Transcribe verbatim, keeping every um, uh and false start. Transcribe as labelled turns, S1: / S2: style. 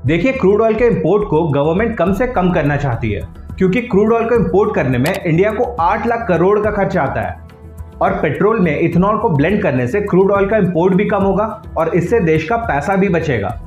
S1: देखिए, crude oil के import को गवर्नमेंट कम से कम करना चाहती है, क्योंकि क्रूड ऑयल को इंपोर्ट करने में इंडिया को आठ लाख करोड़ का खर्च आता है और पेट्रोल में इथेनॉल को ब्लेंड करने से क्रूड ऑयल का इंपोर्ट भी कम होगा और इससे देश का पैसा भी बचेगा।